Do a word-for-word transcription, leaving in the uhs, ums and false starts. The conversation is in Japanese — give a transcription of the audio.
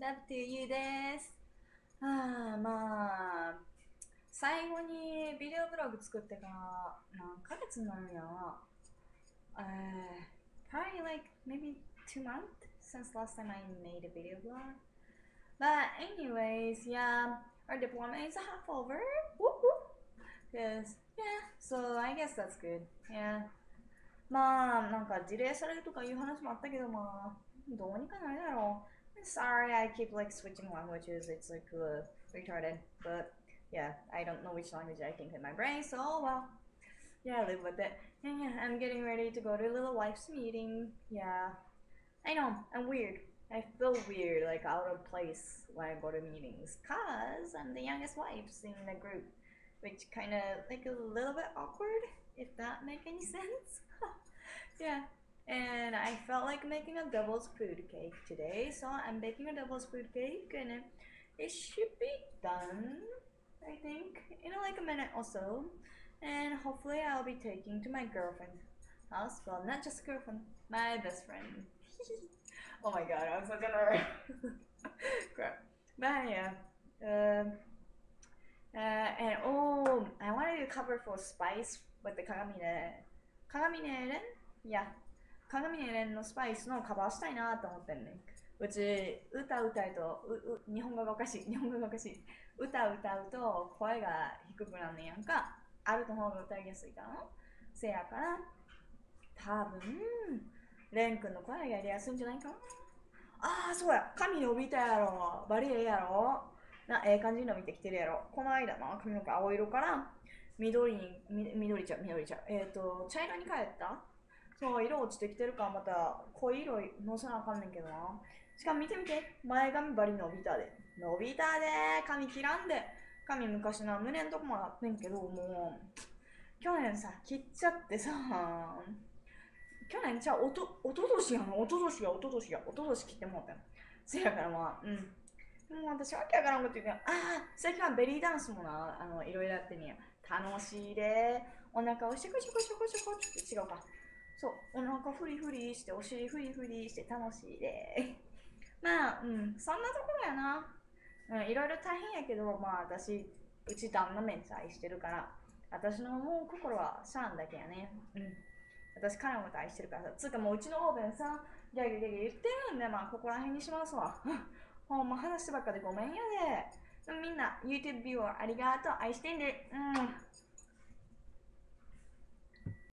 love to you です。ああ、まあ、最後にビデオブログ作ってから何ヶ月になるんやな。Uh, probably like maybe two months since last time I made a video blog. But anyways, yeah, our diploma is half over. Whoop whoop. Cause yeah, so I guess that's good. Yeah. まあ、なんかディレイされるとかいう話もあったけど、まあ、どうにかなるだろう。Sorry, I keep like switching languages. It's like uh, retarded. But yeah, I don't know which language I think in my brain, so well. Yeah, live with it. And yeah, I'm getting ready to go to little wife's meeting. Yeah, I know, I'm weird. I feel weird, like out of place when I go to meetings, cause I'm the youngest wife in the group, which kind of like a little bit awkward, if that make any sense. Yeah, and I felt like making a devil's food cake today, so I'm baking a devil's food cake, and it, it should be done, I think, in like a minute or so. And hopefully, I'll be taking to my girlfriend's house. Well, not just girlfriend, my best friend. Oh my god, I'm so gonna crap. But yeah, um, uh, and oh, I wanted to cover for spice with the kagamine. Kagamine ren? Yeah, 鏡のレンのスパイスのカバーしたいなと思ってんねん。うち歌歌うとうう日本語がおかしい日本語がおかしい歌歌うと声が低くなるんやんか。アルトの方が歌いやすいからのせやから多分レン君の声がやりやすいんじゃないかな。ああそうや髪伸びたやろバリエやろなええ感じに伸びてきてるやろ。この間な髪の毛青色から緑にみ緑ちゃう緑ちゃうえっ、ー、と茶色に変えた。そう、色落ちてきてるからまた濃い色のせなあかんねんけどな。しかも見てみて、前髪バリ伸びたで。伸びたで髪切らんで。髪昔な、胸んとこもあってんけど、もう、去年さ、切っちゃってさ、去年じゃあ、おと、おととしやん、おととしや、おととしや、おととし切ってもうたん。せやからまあ、うん。もう私わけわからんこと言うけど、ああ、最近はベリーダンスもな、あの、いろいろやってんねや。楽しいで。お腹をシャコシャコシャコシャコって違うか。そう、お腹フリフリして、お尻フリフリして楽しいで。まあ、うん、そんなところやな。うん、いろいろ大変やけど、まあ私、うち旦那めっちゃ愛してるから、私の思う心はシャンだけやね。うん。私彼のこと愛してるからさ。つうかもううちのオーブンさ、ギャギャギャギャ言ってるんで、まあここら辺にしますわ。ほんま話ばっかでごめんやで。みんな YouTube ビューありがとう。愛してんで。うん。